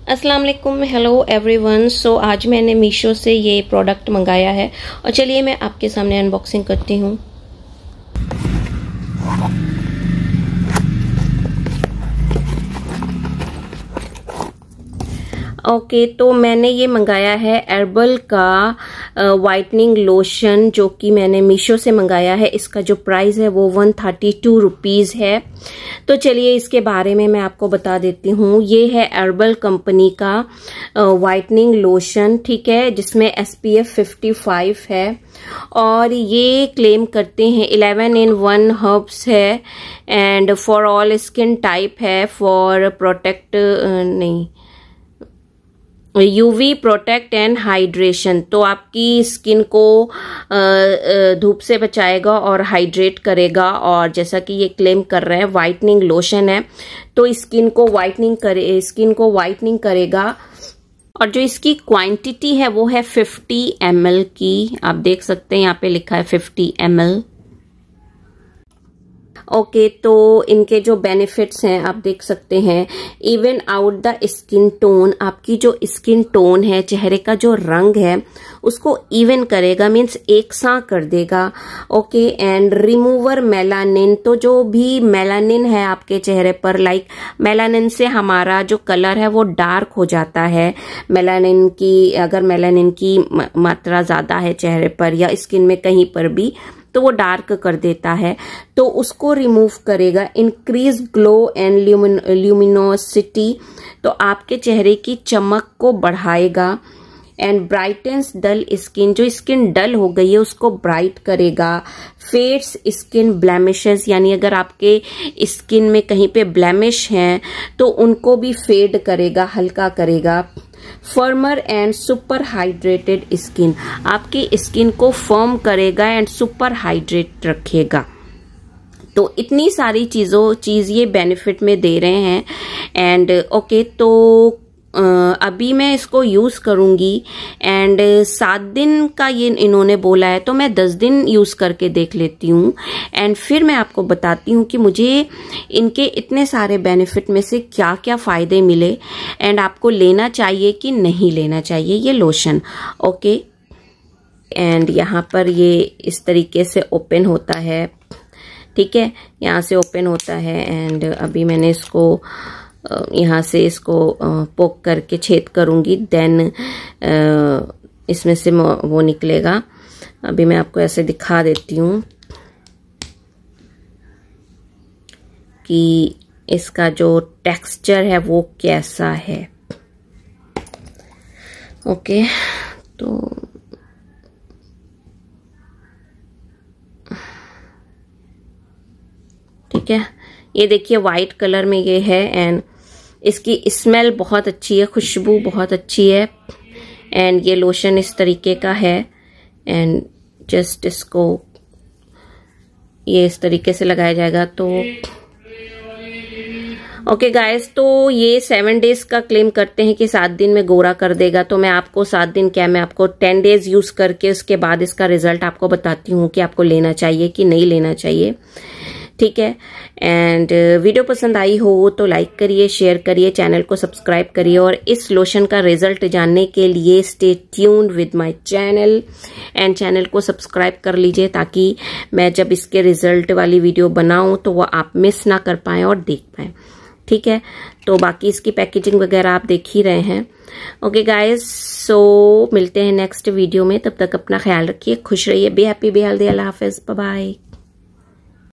अस्सलाम वालेकुम, hello everyone. सो आज मैंने मीशो से ये प्रोडक्ट मंगाया है और चलिए मैं आपके सामने अनबॉक्सिंग करती हूँ। ओके, तो मैंने ये मंगाया है हर्बल का वाइटनिंग लोशन, जो कि मैंने मीशो से मंगाया है। इसका जो प्राइस है वो 132 रुपीज़ है। तो चलिए इसके बारे में मैं आपको बता देती हूँ। ये है हर्बल कंपनी का वाइटनिंग लोशन, ठीक है, जिसमें SPF 55 है और ये क्लेम करते हैं 11 in 1 हर्ब्स है and for all skin type है, फॉर प्रोटेक्ट नहीं UV प्रोटेक्ट एंड हाइड्रेशन। तो आपकी स्किन को धूप से बचाएगा और हाइड्रेट करेगा। और जैसा कि ये क्लेम कर रहे हैं वाइटनिंग लोशन है, तो स्किन को वाइटनिंग करेगा। और जो इसकी क्वांटिटी है वो है 50 ml की। आप देख सकते हैं यहाँ पे लिखा है 50 ml। ओके, तो इनके जो बेनिफिट्स हैं आप देख सकते हैं। Even out the skin tone, आपकी जो स्किन टोन है, चेहरे का जो रंग है उसको इवन करेगा, मीन्स एक सा कर देगा। ओके, एंड रिमूवर मेलानिन, तो जो भी मेलानिन है आपके चेहरे पर, लाइक मेलानिन से हमारा जो कलर है वो डार्क हो जाता है। अगर मेलानिन की मात्रा ज्यादा है चेहरे पर या स्किन में कहीं पर भी, तो वो डार्क कर देता है, तो उसको रिमूव करेगा। इंक्रीज ग्लो एंड ल्यूमिनोसिटी, तो आपके चेहरे की चमक को बढ़ाएगा। एंड ब्राइटेंस डल स्किन, जो स्किन डल हो गई है उसको ब्राइट करेगा। फेड्स स्किन ब्लेमिशेस, यानी अगर आपके स्किन में कहीं पे ब्लेमिश हैं तो उनको भी फेड करेगा, हल्का करेगा। Firmer and super hydrated skin, आपकी स्किन को फर्म करेगा एंड सुपर हाइड्रेट रखेगा। तो इतनी सारी चीज ये बेनिफिट में दे रहे हैं। एंड ओके, तो अभी मैं इसको यूज करूंगी एंड 7 दिन का ये इन्होंने बोला है, तो मैं 10 दिन यूज करके देख लेती हूँ एंड फिर मैं आपको बताती हूँ कि मुझे इनके इतने सारे बेनिफिट में से क्या क्या फायदे मिले एंड आपको लेना चाहिए कि नहीं लेना चाहिए ये लोशन। ओके, एंड यहाँ पर ये इस तरीके से ओपन होता है, ठीक है, यहाँ से ओपन होता है। एंड अभी मैंने इसको यहाँ से इसको पोक करके छेद करूंगी, देन इसमें से वो निकलेगा। अभी मैं आपको ऐसे दिखा देती हूँ कि इसका जो टेक्सचर है वो कैसा है। ओके, तो ठीक है, ये देखिए वाइट कलर में ये है एंड इसकी स्मेल बहुत अच्छी है, खुशबू बहुत अच्छी है। एंड ये लोशन इस तरीके का है एंड जस्ट इसको ये इस तरीके से लगाया जाएगा। तो ओके गाइस, तो ये 7 डेज का क्लेम करते हैं कि 7 दिन में गोरा कर देगा। तो मैं आपको 7 दिन क्या, मैं आपको 10 डेज यूज करके उसके बाद इसका रिजल्ट आपको बताती हूँ कि आपको लेना चाहिए कि नहीं लेना चाहिए, ठीक है। एंड वीडियो पसंद आई हो तो लाइक करिए, शेयर करिए, चैनल को सब्सक्राइब करिए और इस लोशन का रिजल्ट जानने के लिए stay tuned with my channel and channel को सब्सक्राइब कर लीजिए ताकि मैं जब इसके रिजल्ट वाली वीडियो बनाऊं तो वो आप मिस ना कर पाएं और देख पाएं, ठीक है। तो बाकी इसकी पैकेजिंग वगैरह आप देख ही रहे हैं। ओके गाइस, सो मिलते हैं नेक्स्ट वीडियो में। तब तक अपना ख्याल रखिए, खुश रहिए, बी हैप्पी, बी हेल्दी। अल्लाह हाफिज, बाय बाय।